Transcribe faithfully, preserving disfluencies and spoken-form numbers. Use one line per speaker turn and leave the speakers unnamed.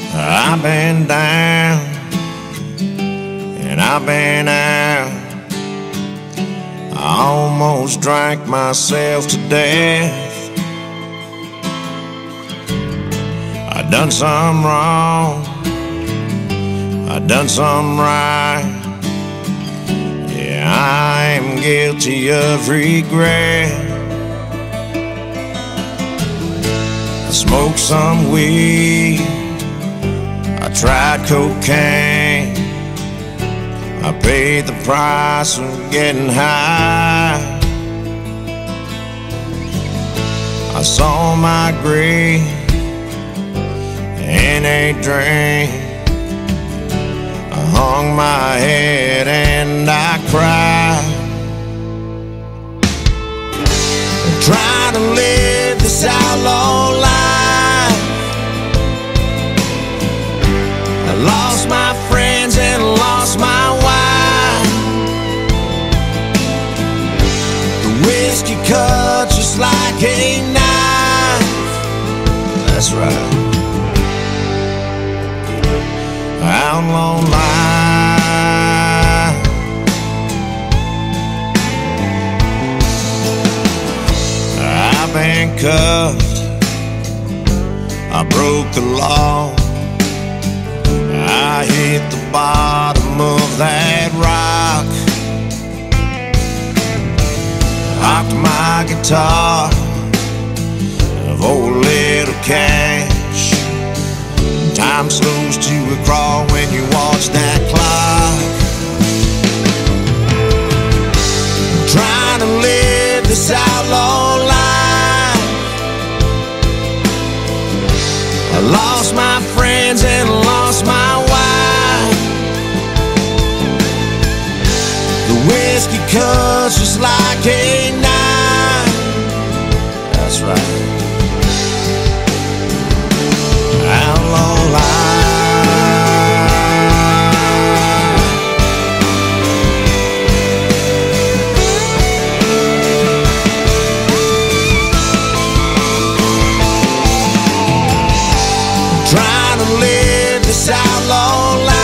I've been down and I've been out. I almost drank myself to death. I done some wrong, I done some right. Yeah, I am guilty of regret. I smoked some weed, I tried cocaine. I paid the price of getting high. I saw my grave in a dream. I hung my head and I cried. I'm trying to live this outlaw life. I lost my friends and lost my wife. The whiskey cut just like a knife. That's right. Outlaw life. I've been cuffed, I broke the law. I hit the bottom of that rock. Hocked my guitar of old little cash. Time slows to a crawl when you watch that clock. I'm trying to live this outlaw life. I lost my friends and lost my wife. The whiskey cuts just like a knife. That's right. Outlaw life. Trying to live this outlaw life.